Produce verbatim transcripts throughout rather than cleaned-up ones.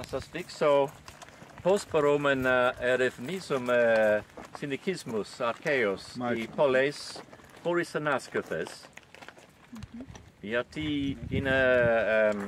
σας δείξω πώς μπορούμε να ερευνήσουμε συνοικισμούς αρχαίους οι πόλεις χωρίς ανάσκαφες. Mm-hmm. Γιατί είναι, ε,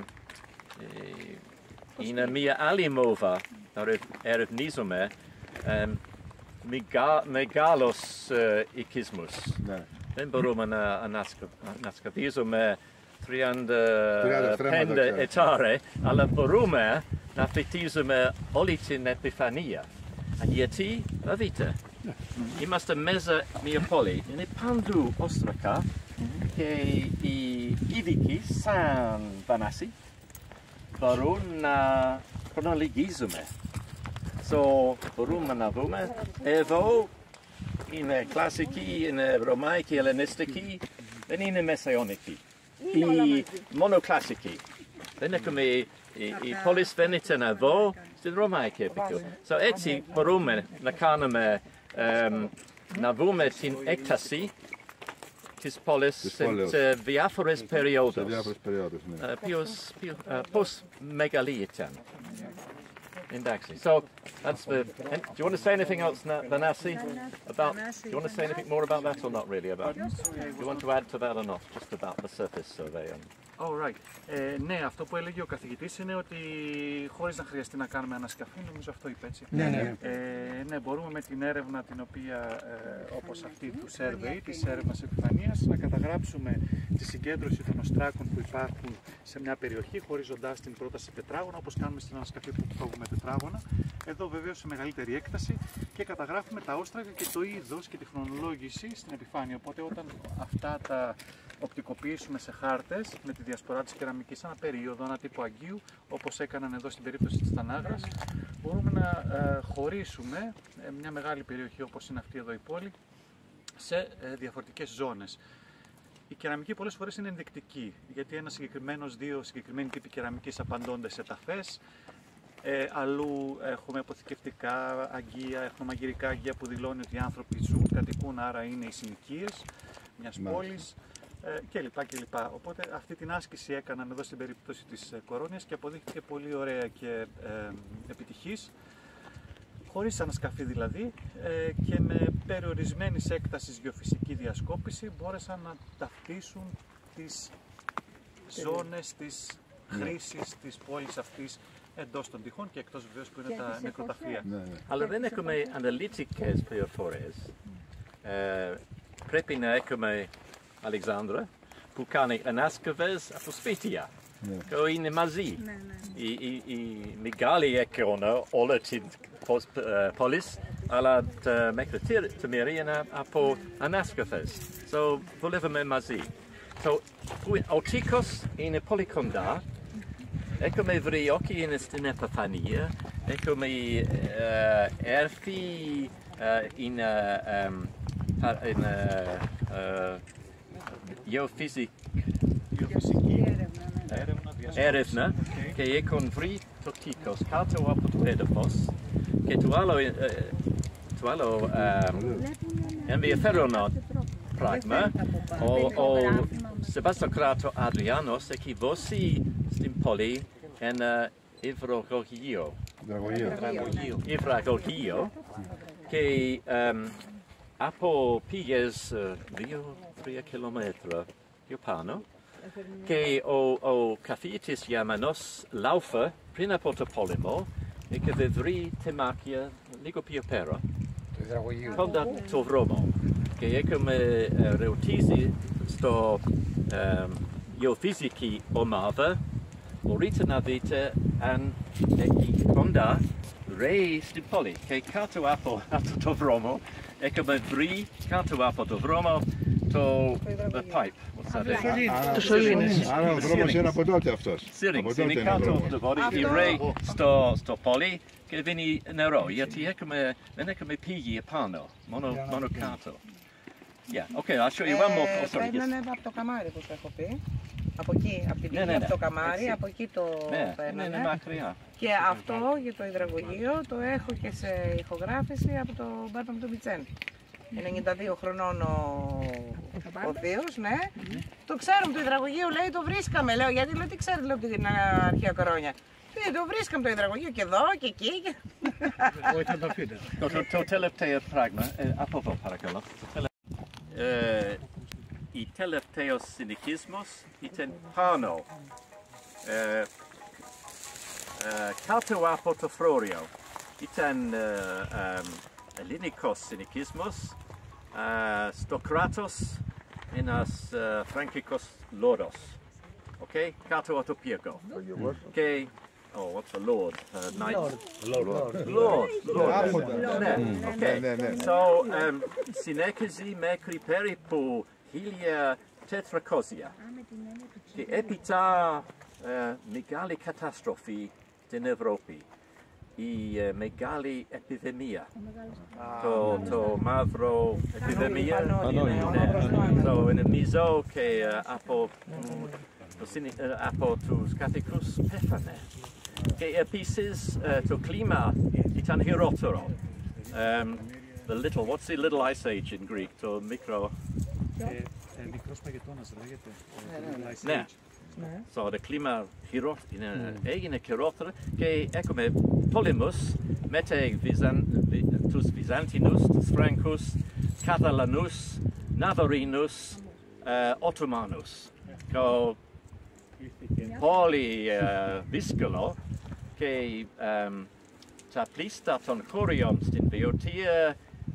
είναι μια άλλη μόβα να ερευνήσουμε ε, μεγα, μεγάλους ε, οικισμούς. Ναι. Δεν μπορούμε να ανασκαφίζουμε τριάντα πέντε ετάρια, αλλά μπορούμε να φυτίζουμε όλη την επιφανία. Γιατί, θα δείτε, mm-hmm. είμαστε μέσα μια πόλη, είναι παντού όστρακα και οι ειδικοί σαν Βανάσι μπορούν να χρονολογίζουμε. So, μπορούμε να δούμε, εδώ είναι κλασική, είναι ρωμαϊκή, ελληνιστική, δεν είναι μεσαιωνική. Η μονοκλασική. Δεν έχουμε οι πόλεις φαίνεται εδώ στην ρωμαϊκή εποχή. So, έτσι μπορούμε να κάνουμε, να δούμε την έκταση της πόλης σε διάφορες περιόδους. Πώς μεγάλη ήταν. Εντάξει. So, that's the. And do you want to say anything else, Vanassi? About? Do you want to say anything more about that, or not really? About? Do you want to add to that or not? Just about the surface survey. Oh, right. Ε, ναι, αυτό που έλεγε ο καθηγητής είναι ότι χωρίς να χρειαστεί να κάνουμε ανασκαφή, νομίζω αυτό είπε έτσι. Ναι, ναι. Ε, ναι, μπορούμε με την έρευνα την οποία, ε, όπως αυτή του survey, της έρευνας επιφανείας, να καταγράψουμε τη συγκέντρωση των οστράκων που υπάρχουν σε μια περιοχή, χωρίζοντάς την πρόταση σε τετράγωνα, όπως κάνουμε στην ανασκαφή που κόβουμε τετράγωνα. Εδώ βεβαίως σε μεγαλύτερη έκταση και καταγράφουμε τα όστρακα και το είδος και τη χρονολόγηση στην επιφάνεια. Οπότε όταν αυτά τα οπτικοποιήσουμε σε χάρτες με τη διασπορά της κεραμικής, ένα περίοδο, ένα τύπο αγγείου, όπως έκαναν εδώ στην περίπτωση της Τανάγρας, μπορούμε να ε, χωρίσουμε ε, μια μεγάλη περιοχή όπως είναι αυτή εδώ η πόλη σε ε, διαφορετικές ζώνες. Η κεραμική πολλές φορές είναι ενδεικτική, γιατί ένα συγκεκριμένος, δύο συγκεκριμένοι τύποι κεραμικής απαντώνται σε ταφές. Ε, αλλού έχουμε αποθηκευτικά αγγεία, έχουμε μαγειρικά αγγεία που δηλώνει ότι οι άνθρωποι ζουν, κατοικούν, άρα είναι οι συνοικίες μιας πόλης. Ε, και λοιπά και λοιπά. Οπότε αυτή την άσκηση έκαναν εδώ στην περίπτωση της ε, Κορώνιας και αποδείχθηκε πολύ ωραία και ε, επιτυχής, χωρίς ανασκαφή δηλαδή, ε, και με περιορισμένη έκτασης γεωφυσική διασκόπηση μπόρεσαν να ταυτίσουν τις ζώνες της χρήσης της πόλης αυτής εντός των τυχών και εκτός βεβαίως που είναι τα νεκροταφεία. Αλλά δεν έχουμε αναλυτικές πληροφορίες. Πρέπει να έχουμε Αλεξάνδρα που κάνει ανασκαφές από σπίτια. Yeah. Είναι μαζί. Ναι, ναι. Η, η, η μεγάλη εικόνα όλα την πόλης, αλλά τα μικρότερη είναι από ανασκαφές. So, δουλεύουμε μαζί. So, ο τείχος είναι πολύ κοντά. Έχουμε βρει όχι είναι στην επιφανεία. Έχουμε έρθει είναι γεωφυσική έρευνα και έχουν βρει το τείχος κάτω από το έδαφος και το άλλο, το άλλο ενδιαφέρον πράγμα, ο Σεβαστοκράτο Αδριάνος έχει δώσει στην πόλη ένα υδρογωγείο υδρογωγείο και από πήγες δύο τρία χιλιόμετρα πιο πάνω και ο, ο καθηγητής Γιαμανός Λάουφα πριν από το πόλεμο είχε βρει τεμάχια λίγο πιο πέρα κοντά το δρόμο και είχαμε ρωτήσει στο γεωφυσική ομάδα μπορείτε να δείτε αν έχει κοντά ρέει στην πόλη και κάτω από το δρόμο είχαμε βρει κάτω από το δρόμο το pipe. Το σωλήνες. Άρα ο δρόμος είναι από τότε αυτός. Σύρινγκς, είναι κάτω από το πόλη, η ρέει στο πόλη και δίνει νερό, γιατί δεν έχουμε πήγη επάνω, μόνο κάτω. Yeah, okay, I'll show you one more. Oh, sorry. Παίρνανε από το καμάρι που σου έχω πει. Από εκεί, από την πηγή, από το καμάρι, από εκεί το παίρνανε. Ναι, είναι μακριά. Και αυτό για το υδραγωγείο το έχω και σε ηχογράφηση από τον Μπάρτα μου τον Πιτσέν. ενενήντα δύο χρονών ο, ο θείος, ναι. Το ξέρουμε το υδραγωγείο, λέει, το βρίσκαμε, λέω, γιατί λέω, τι ξέρετε, λέω, από την αρχαία Κορώνια. Ναι, το βρίσκαμε το υδραγωγείο και εδώ και εκεί. Όχι, θα το αφήνετε. Το τελευταίο πράγμα, από εδώ παρακαλώ. Ο τελευταίος συνοικισμός ήταν πάνω, κάτω από το Φρόριο. Ήταν ελληνικός συνοικισμός, στο κράτος ένας φραγκικός λόρδος. Okay, κάτω από το πύργο. Και oh, what's a lord? Uh, knight. Lord. Lord. Lord. Lord. Ναι, okay. So, um, συνέχιζε μέχρι περίπου χίλια τετρακόσια. Και έπειτα uh, μεγάλη καταστροφή στην Ευρώπη. Η uh, μεγάλη επιδημία. Το, το μαύρο επιδημία. Ναι. So, νομίζω και uh, από από τους κατοικούς πέθανε. Και επίσης το κλίμα ήταν χειρότερο. The little, what's the little ice age in Greek? Το μικρό... Μικρός παγετώνας λέγεται. Ναι. So, το κλίμα έγινε χειρότερο και έχουμε πόλεμους μετά τους Βυζαντινούς, τους Φραγκούς, Καταλανούς, Ναβαρίνους, Ottomanus. Πολύ δύσκολο και τα πλήστα των χωριών στην Βεωτία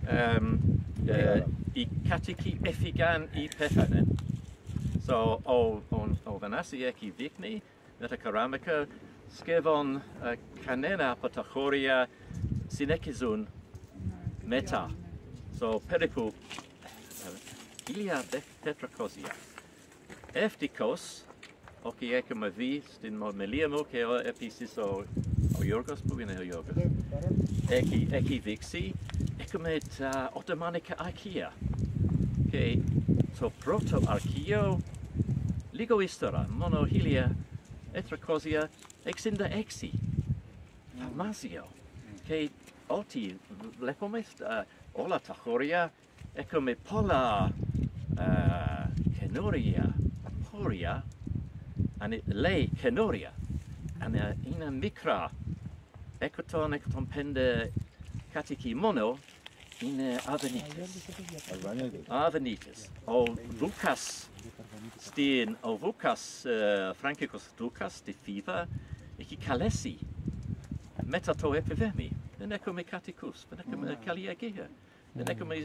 οι κατοικοί έφυγαν ή πέθαναν. So, ο Βανάσι εκεί δείχνει με τα καραμικά σχεδόν κανένα από τα χωριά συνεχίζουν μετά. So, περίπου χίλια τετρακόσια. Ευτυχώς, όχι έχουμε δει στην ομιλία μου και επίσης ο, ο Γιώργος, που είναι ο Γιώργος, έχει, έχει δείξει, έχουμε τα Οθωμανικά αρχεία. Και το πρώτο αρχείο, λίγο ύστερα, μόνο χίλια τετρακόσια εξήντα έξι, θαυμάσιο. Και ό,τι βλέπουμε όλα τα χωριά, έχουμε πολλά καινούρια χωριά, λέει καινούρια, είναι μικρά, εκατόν εκατόν πέντε κατοικοί μόνο, είναι Αρβανίτες. Αρβανίτες. Ο Βούκας, στην, ο Βούκας, φραγκικός Βούκας, στη Φίβα, έχει καλέσει μετά το επιδέμι. Δεν έχουμε κατοικούς, δεν έχουμε καλλιεργία, δεν έχουμε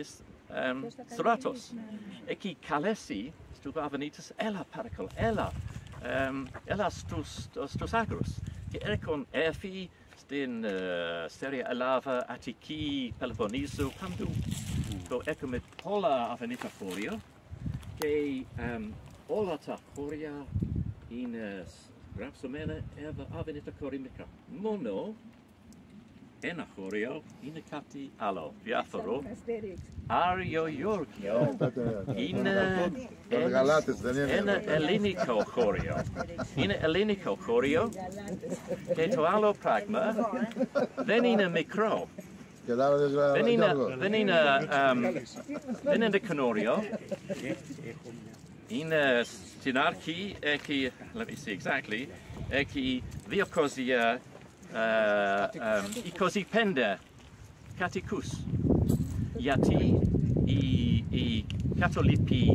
στράτος. Έχει καλέσει στους Αρβανίτες, έλα παρακαλώ, έλα, έλα στους Άγρους. Και έρχον έρθει στην Στεριά Ελλάδα, Αττική, Πελοποννήσου, παντού. Το έχουμε πολλά Αρβανίτα χώρια και όλα τα χώρια είναι γράψομένα Αρβανίτα χώρια μικρά. Μόνο ένα χώριο είναι κάτι άλλο, διάφορο. Άριο Γεώργιο είναι ένα ελληνικό χώριο. Είναι ελληνικό χώριο και το άλλο πράγμα δεν είναι μικρό. Δεν είναι, δεν είναι, δεν είναι καινούριο. Είναι στην αρχή, έχει, let me see exactly, έχει διακόσια εικοσιπέντε κατοικούς. Γιατί οι καθολικοί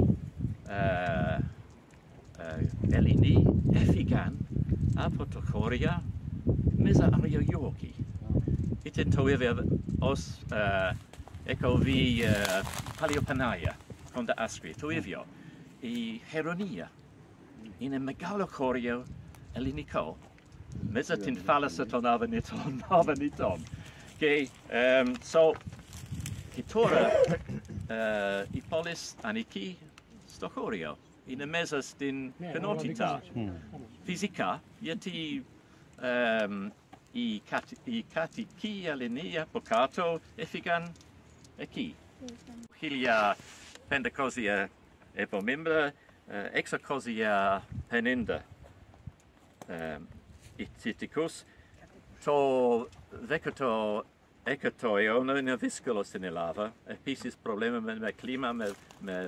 Έλληνες έφυγαν από τα χώρια μέσα Άριο Γεώργιο. Ήταν το ίδιο ως έχω δει Παλαιοπαναία, κοντά Άστρη, το ίδιο. Η Χερονία είναι μεγάλο χώριο ελληνικό. Μέσα την θάλασσα των Αρβανιτών. Και so, και τώρα η πόλης ανήκει στο χώριο. Είναι μέσα στην κοινότητα. Φυσικά, γιατί οι κατοικοί Ελληνοί από κάτω έφυγαν εκεί. χίλια πεντακόσια εβδομήντα, εξακόσια πενήντα ηθητικούς. Το δέκατο εκατό αιώνα είναι δύσκολο στην Ελλάδα. Επίσης προβλήμα με κλίμα, με, με,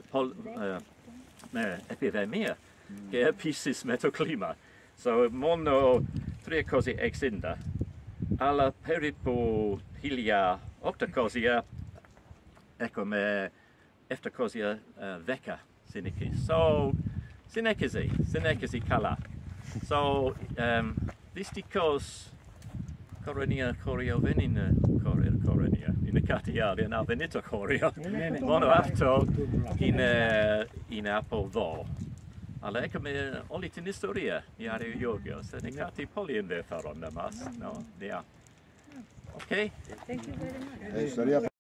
με επιδημία και επίσης με το κλίμα. So, μόνο τριακόσια εξήντα, αλλά περίπου χίλια οκτακόσια έχουμε επτακόσια δέκα συνοικίες. So, συνέχιζε, συνέχιζε καλά. So, um, δυστυχώς, κορονία χώριο δεν είναι κορονία, είναι κάτι άλλο, είναι δεν είναι χώριο. Μόνο αυτό είναι, είναι από εδώ. Αλλά έχουμε όλη την ιστορία, η Άριο Γιώργος, είναι κάτι πολύ ενδιαφέρον για μας. No? Yeah. Okay? Thank you very much. ιστορία